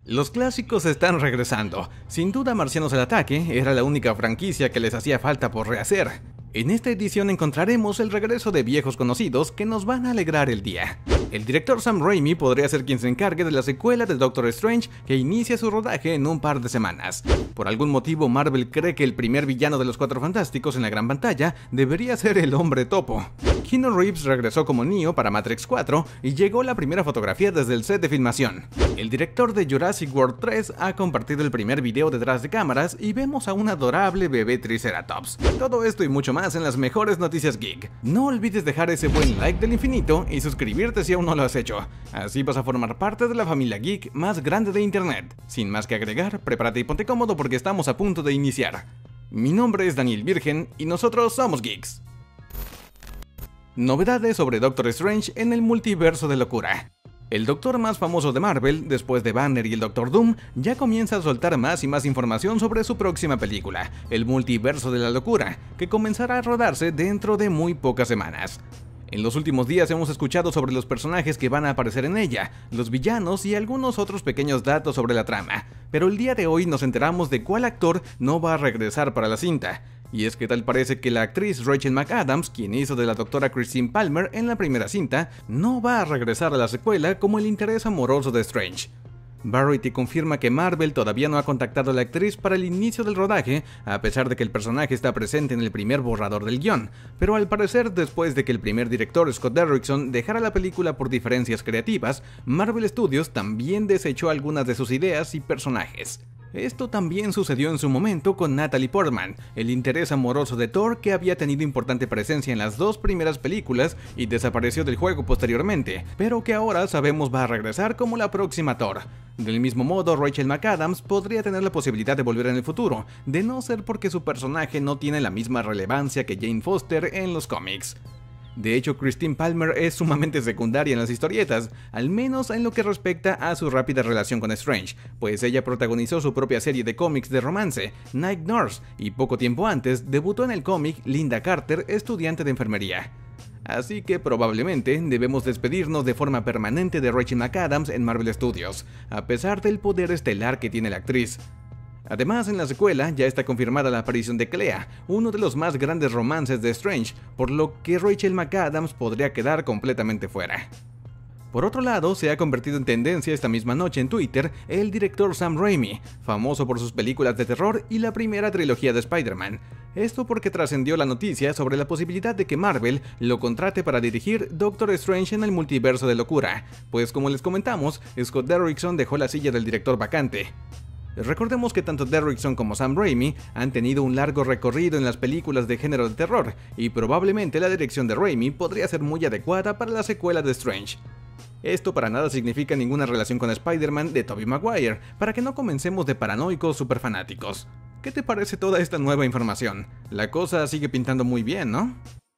Los clásicos están regresando. Sin duda, Marcianos al Ataque era la única franquicia que les hacía falta por rehacer. En esta edición encontraremos el regreso de viejos conocidos que nos van a alegrar el día. El director Sam Raimi podría ser quien se encargue de la secuela de Doctor Strange, que inicia su rodaje en un par de semanas. Por algún motivo, Marvel cree que el primer villano de los Cuatro Fantásticos en la gran pantalla debería ser el Hombre Topo. Keanu Reeves regresó como Neo para Matrix 4 y llegó la primera fotografía desde el set de filmación. El director de Jurassic World 3 ha compartido el primer video detrás de cámaras y vemos a un adorable bebé Triceratops. Todo esto y mucho más en las mejores noticias geek. No olvides dejar ese buen like del infinito y suscribirte si aún no lo has hecho. Así vas a formar parte de la familia geek más grande de internet. Sin más que agregar, prepárate y ponte cómodo porque estamos a punto de iniciar. Mi nombre es Daniel Virgen y nosotros somos geeks. Novedades sobre Doctor Strange en el multiverso de locura. El doctor más famoso de Marvel, después de Banner y el Doctor Doom, ya comienza a soltar más y más información sobre su próxima película, el multiverso de la locura, que comenzará a rodarse dentro de muy pocas semanas. En los últimos días hemos escuchado sobre los personajes que van a aparecer en ella, los villanos y algunos otros pequeños datos sobre la trama, pero el día de hoy nos enteramos de cuál actor no va a regresar para la cinta. Y es que tal parece que la actriz Rachel McAdams, quien hizo de la doctora Christine Palmer en la primera cinta, no va a regresar a la secuela como el interés amoroso de Strange. Variety confirma que Marvel todavía no ha contactado a la actriz para el inicio del rodaje, a pesar de que el personaje está presente en el primer borrador del guión, pero al parecer después de que el primer director Scott Derrickson dejara la película por diferencias creativas, Marvel Studios también desechó algunas de sus ideas y personajes. Esto también sucedió en su momento con Natalie Portman, el interés amoroso de Thor que había tenido importante presencia en las dos primeras películas y desapareció del juego posteriormente, pero que ahora sabemos va a regresar como la próxima Thor. Del mismo modo, Rachel McAdams podría tener la posibilidad de volver en el futuro, de no ser porque su personaje no tiene la misma relevancia que Jane Foster en los cómics. De hecho, Christine Palmer es sumamente secundaria en las historietas, al menos en lo que respecta a su rápida relación con Strange, pues ella protagonizó su propia serie de cómics de romance, Night Nurse, y poco tiempo antes debutó en el cómic Linda Carter, estudiante de enfermería. Así que probablemente debemos despedirnos de forma permanente de Rachel McAdams en Marvel Studios, a pesar del poder estelar que tiene la actriz. Además, en la secuela ya está confirmada la aparición de Clea, uno de los más grandes romances de Strange, por lo que Rachel McAdams podría quedar completamente fuera. Por otro lado, se ha convertido en tendencia esta misma noche en Twitter el director Sam Raimi, famoso por sus películas de terror y la primera trilogía de Spider-Man. Esto porque trascendió la noticia sobre la posibilidad de que Marvel lo contrate para dirigir Doctor Strange en el multiverso de locura, pues como les comentamos, Scott Derrickson dejó la silla del director vacante. Recordemos que tanto Derrickson como Sam Raimi han tenido un largo recorrido en las películas de género de terror, y probablemente la dirección de Raimi podría ser muy adecuada para la secuela de Strange. Esto para nada significa ninguna relación con Spider-Man de Tobey Maguire, para que no comencemos de paranoicos super fanáticos. ¿Qué te parece toda esta nueva información? La cosa sigue pintando muy bien, ¿no?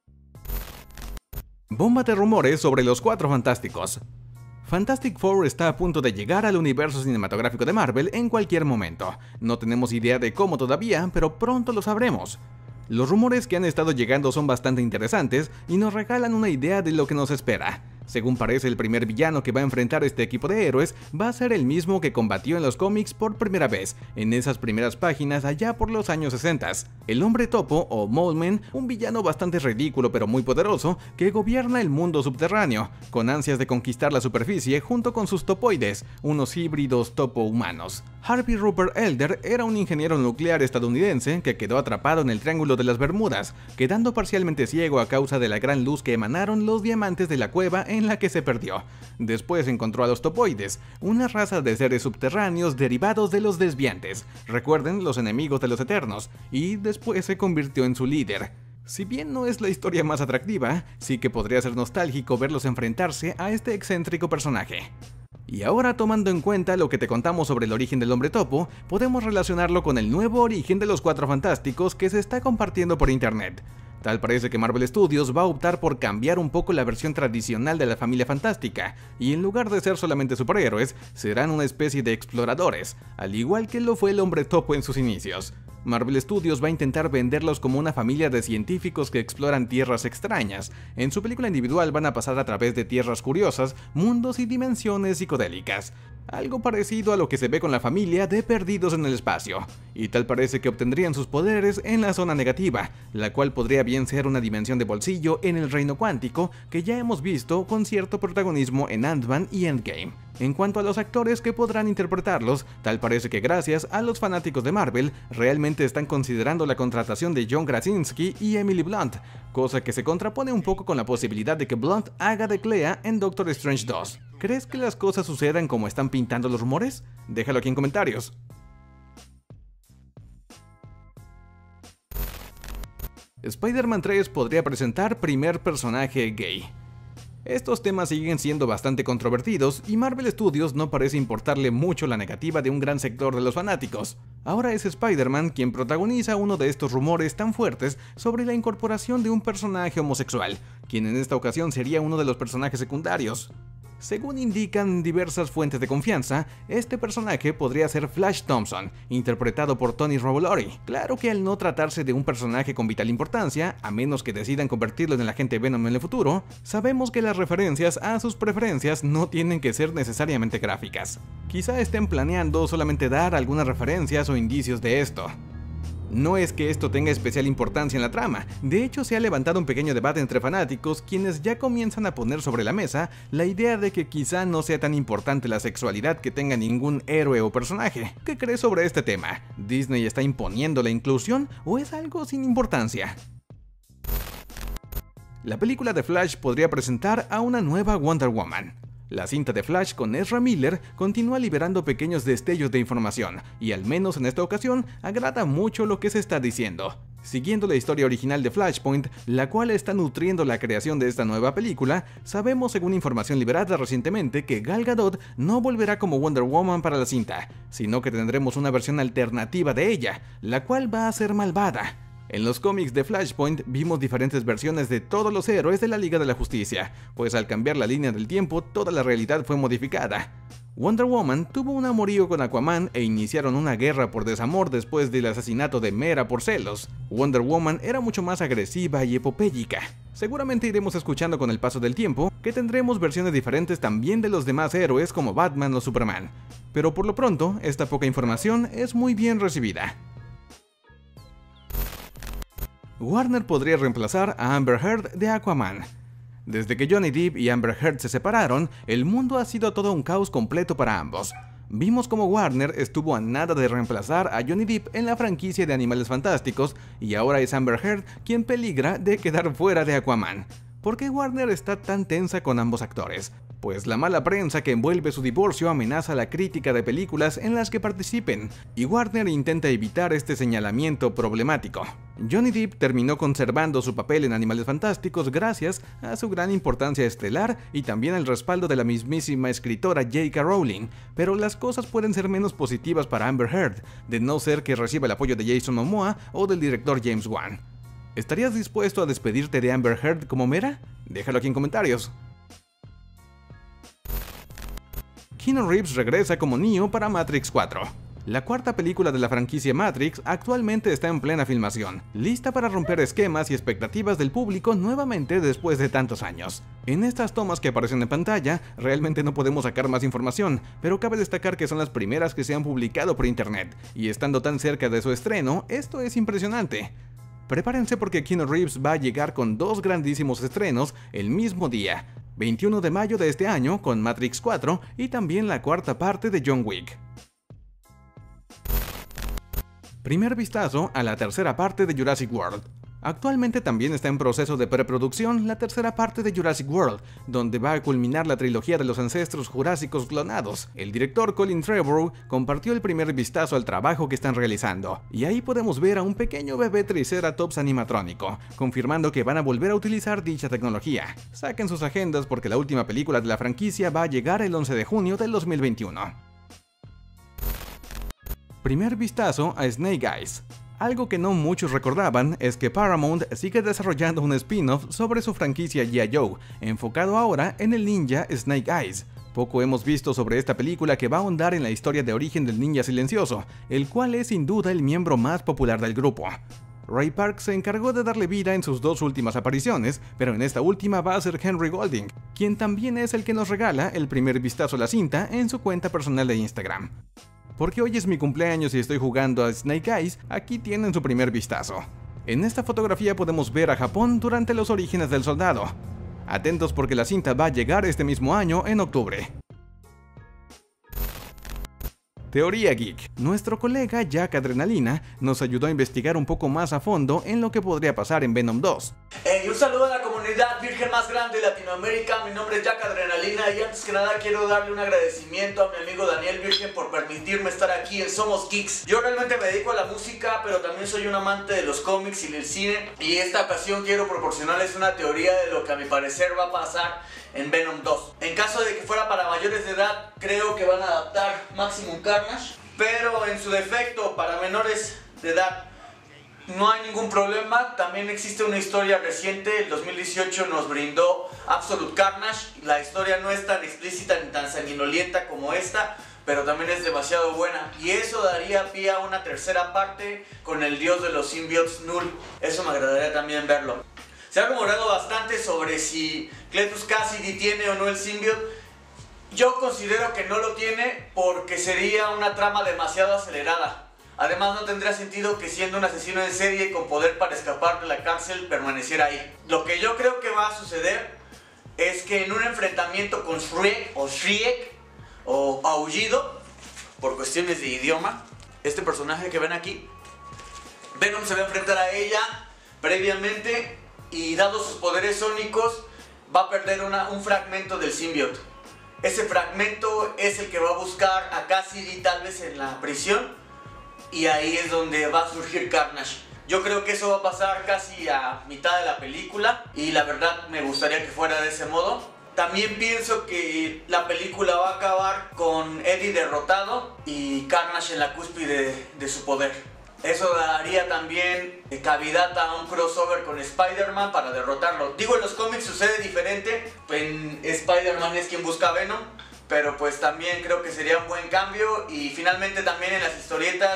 Bomba de rumores sobre los Cuatro Fantásticos. Fantastic Four está a punto de llegar al universo cinematográfico de Marvel en cualquier momento. No tenemos idea de cómo todavía, pero pronto lo sabremos. Los rumores que han estado llegando son bastante interesantes y nos regalan una idea de lo que nos espera. Según parece, el primer villano que va a enfrentar este equipo de héroes va a ser el mismo que combatió en los cómics por primera vez, en esas primeras páginas allá por los años 60. El Hombre Topo, o Mole Man, un villano bastante ridículo pero muy poderoso, que gobierna el mundo subterráneo, con ansias de conquistar la superficie junto con sus topoides, unos híbridos topo-humanos. Harvey Rupert Elder era un ingeniero nuclear estadounidense que quedó atrapado en el Triángulo de las Bermudas, quedando parcialmente ciego a causa de la gran luz que emanaron los diamantes de la cueva en la que se perdió. Después encontró a los topoides, una raza de seres subterráneos derivados de los desviantes, recuerden, los enemigos de los Eternos, y después se convirtió en su líder. Si bien no es la historia más atractiva, sí que podría ser nostálgico verlos enfrentarse a este excéntrico personaje. Y ahora, tomando en cuenta lo que te contamos sobre el origen del Hombre Topo, podemos relacionarlo con el nuevo origen de los Cuatro Fantásticos que se está compartiendo por internet. Tal parece que Marvel Studios va a optar por cambiar un poco la versión tradicional de la familia fantástica, y en lugar de ser solamente superhéroes, serán una especie de exploradores, al igual que lo fue el Hombre Topo en sus inicios. Marvel Studios va a intentar venderlos como una familia de científicos que exploran tierras extrañas. En su película individual van a pasar a través de tierras curiosas, mundos y dimensiones psicodélicas. Algo parecido a lo que se ve con la familia de Perdidos en el Espacio. Y tal parece que obtendrían sus poderes en la zona negativa, la cual podría bien ser una dimensión de bolsillo en el reino cuántico que ya hemos visto con cierto protagonismo en Ant-Man y Endgame. En cuanto a los actores que podrán interpretarlos, tal parece que gracias a los fanáticos de Marvel, realmente están considerando la contratación de John Krasinski y Emily Blunt, cosa que se contrapone un poco con la posibilidad de que Blunt haga de Clea en Doctor Strange 2. ¿Crees que las cosas sucedan como están pintando los rumores? Déjalo aquí en comentarios. Spider-Man 3 podría presentar primer personaje gay. Estos temas siguen siendo bastante controvertidos y Marvel Studios no parece importarle mucho la negativa de un gran sector de los fanáticos. Ahora es Spider-Man quien protagoniza uno de estos rumores tan fuertes sobre la incorporación de un personaje homosexual, quien en esta ocasión sería uno de los personajes secundarios. Según indican diversas fuentes de confianza, este personaje podría ser Flash Thompson, interpretado por Tony Revolori. Claro que al no tratarse de un personaje con vital importancia, a menos que decidan convertirlo en el agente Venom en el futuro, sabemos que las referencias a sus preferencias no tienen que ser necesariamente gráficas. Quizá estén planeando solamente dar algunas referencias o indicios de esto. No es que esto tenga especial importancia en la trama, de hecho se ha levantado un pequeño debate entre fanáticos quienes ya comienzan a poner sobre la mesa la idea de que quizá no sea tan importante la sexualidad que tenga ningún héroe o personaje. ¿Qué crees sobre este tema? ¿Disney está imponiendo la inclusión o es algo sin importancia? La película de Flash podría presentar a una nueva Wonder Woman. La cinta de Flash con Ezra Miller continúa liberando pequeños destellos de información, y al menos en esta ocasión agrada mucho lo que se está diciendo. Siguiendo la historia original de Flashpoint, la cual está nutriendo la creación de esta nueva película, sabemos según información liberada recientemente que Gal Gadot no volverá como Wonder Woman para la cinta, sino que tendremos una versión alternativa de ella, la cual va a ser malvada. En los cómics de Flashpoint vimos diferentes versiones de todos los héroes de la Liga de la Justicia, pues al cambiar la línea del tiempo toda la realidad fue modificada. Wonder Woman tuvo un amorío con Aquaman e iniciaron una guerra por desamor después del asesinato de Mera por celos. Wonder Woman era mucho más agresiva y epopélica. Seguramente iremos escuchando con el paso del tiempo que tendremos versiones diferentes también de los demás héroes como Batman o Superman. Pero por lo pronto, esta poca información es muy bien recibida. Warner podría reemplazar a Amber Heard de Aquaman. Desde que Johnny Depp y Amber Heard se separaron, el mundo ha sido todo un caos completo para ambos. Vimos cómo Warner estuvo a nada de reemplazar a Johnny Depp en la franquicia de Animales Fantásticos y ahora es Amber Heard quien peligra de quedar fuera de Aquaman. ¿Por qué Warner está tan tensa con ambos actores? Pues la mala prensa que envuelve su divorcio amenaza la crítica de películas en las que participen, y Warner intenta evitar este señalamiento problemático. Johnny Depp terminó conservando su papel en Animales Fantásticos gracias a su gran importancia estelar y también al respaldo de la mismísima escritora J.K. Rowling, pero las cosas pueden ser menos positivas para Amber Heard, de no ser que reciba el apoyo de Jason Momoa o del director James Wan. ¿Estarías dispuesto a despedirte de Amber Heard como Mera? Déjalo aquí en comentarios. Keanu Reeves regresa como Neo para Matrix 4. La cuarta película de la franquicia Matrix actualmente está en plena filmación, lista para romper esquemas y expectativas del público nuevamente después de tantos años. En estas tomas que aparecen en pantalla, realmente no podemos sacar más información, pero cabe destacar que son las primeras que se han publicado por internet, y estando tan cerca de su estreno, esto es impresionante. Prepárense porque Keanu Reeves va a llegar con dos grandísimos estrenos el mismo día, 21 de mayo de este año con Matrix 4 y también la cuarta parte de John Wick. Primer vistazo a la tercera parte de Jurassic World. Actualmente también está en proceso de preproducción la tercera parte de Jurassic World, donde va a culminar la trilogía de los ancestros jurásicos clonados. El director Colin Trevorrow compartió el primer vistazo al trabajo que están realizando, y ahí podemos ver a un pequeño bebé Triceratops animatrónico, confirmando que van a volver a utilizar dicha tecnología. Saquen sus agendas porque la última película de la franquicia va a llegar el 11 de junio del 2021. Primer vistazo a Snake Eyes. Algo que no muchos recordaban es que Paramount sigue desarrollando un spin-off sobre su franquicia G.I. Joe, enfocado ahora en el ninja Snake Eyes. Poco hemos visto sobre esta película que va a ahondar en la historia de origen del ninja silencioso, el cual es sin duda el miembro más popular del grupo. Ray Park se encargó de darle vida en sus 2 últimas apariciones, pero en esta última va a ser Henry Golding, quien también es el que nos regala el primer vistazo a la cinta en su cuenta personal de Instagram. Porque hoy es mi cumpleaños y estoy jugando a Snake Eyes, aquí tienen su primer vistazo. En esta fotografía podemos ver a Japón durante los orígenes del soldado. Atentos porque la cinta va a llegar este mismo año en octubre. Teoría Geek. Nuestro colega Jack Adrenalina nos ayudó a investigar un poco más a fondo en lo que podría pasar en Venom 2. Un saludo a la comunidad virgen más grande de Latinoamérica. Mi nombre es Jack Adrenalina y antes que nada quiero darle un agradecimiento a mi amigo Daniel Virgen por permitirme estar aquí en Somos Geeks. Yo realmente me dedico a la música, pero también soy un amante de los cómics y del cine, y esta ocasión quiero proporcionarles una teoría de lo que a mi parecer va a pasar en Venom 2. En caso de que fuera para mayores de edad, creo que van a adaptar Maximum Carnage, pero en su defecto para menores de edad no hay ningún problema. También existe una historia reciente, el 2018 nos brindó Absolute Carnage. La historia no es tan explícita ni tan sanguinolienta como esta, pero también es demasiado buena, y eso daría pie a una tercera parte con el dios de los symbiotes Null. Eso me agradaría también verlo. Se ha rumorado bastante sobre si Cletus Kasady tiene o no el symbiote. Yo considero que no lo tiene porque sería una trama demasiado acelerada. Además, no tendría sentido que siendo un asesino en serie con poder para escapar de la cárcel permaneciera ahí. Lo que yo creo que va a suceder es que en un enfrentamiento con Shriek o Aullido, por cuestiones de idioma, este personaje que ven aquí, Venom se va a enfrentar a ella previamente, y dados sus poderes sónicos va a perder un fragmento del symbiote. Ese fragmento es el que va a buscar a Kasady tal vez en la prisión, y ahí es donde va a surgir Carnage. Yo creo que eso va a pasar casi a mitad de la película, y la verdad me gustaría que fuera de ese modo. También pienso que la película va a acabar con Eddie derrotado y Carnage en la cúspide de su poder. Eso daría también cavidad a un crossover con Spider-Man para derrotarlo. Digo, en los cómics sucede diferente. En Spider-Man es quien busca a Venom, pero pues también creo que sería un buen cambio. Y finalmente también en las historietas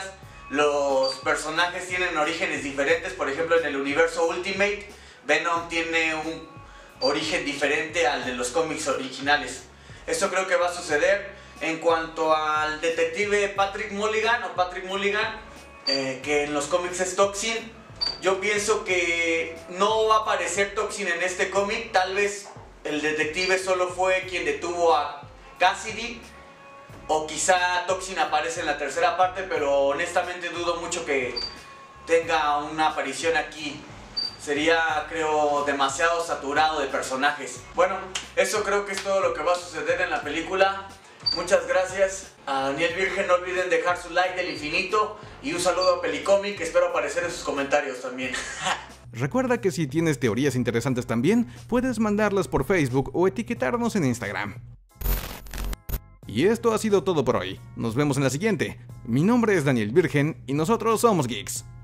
los personajes tienen orígenes diferentes. Por ejemplo, en el universo Ultimate, Venom tiene un origen diferente al de los cómics originales. Eso creo que va a suceder. En cuanto al detective Patrick Mulligan, que en los cómics es Toxin, yo pienso que no va a aparecer Toxin en este cómic. Tal vez el detective solo fue quien detuvo a Kasady, o quizá Toxin aparece en la tercera parte, pero honestamente dudo mucho que tenga una aparición aquí. Sería, creo, demasiado saturado de personajes. Bueno, eso creo que es todo lo que va a suceder en la película. Muchas gracias a Daniel Virgen, no olviden dejar su like del infinito, y un saludo a Pelicomic, que espero aparecer en sus comentarios también. Recuerda que si tienes teorías interesantes también, puedes mandarlas por Facebook o etiquetarnos en Instagram. Y esto ha sido todo por hoy. Nos vemos en la siguiente. Mi nombre es Daniel Virgen y nosotros somos Geeks.